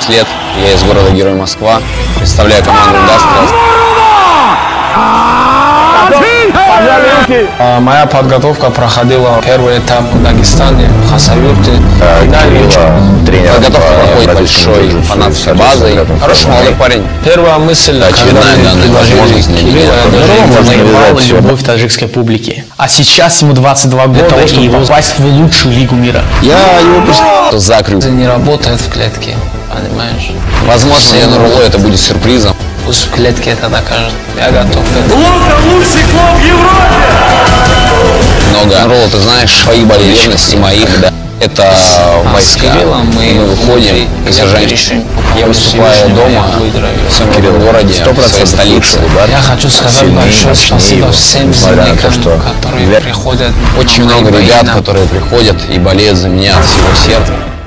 лет. Я из города Герой Москва. Представляю команду «Индастриал». Моя подготовка проходила первый этап в Дагестане, в Хасавюрте. Подготовка проходит большой фанатской базой. Хороший молодой парень. Первая мысль, очередная данная возможность для него. Завоевала любовь таджикской публики. А сейчас ему 22 года и попасть в лучшую лигу мира. Я его просто закрыл. Не работает в клетке, понимаешь? Возможно, для Нурулло это будет сюрпризом. Пусть в клетке это докажет. Я готов к этому. Лучший клуб в Европе! Много. Нурулло, ты знаешь, свои болельщики моих, да. Это войска. Мы выходим и сражаемся. Я выступаю дома, в своем городе, в своей столице. Я хочу сказать большое спасибо всем землякам, которые приходят. Очень много ребят, которые приходят и болеют за меня от всего сердца.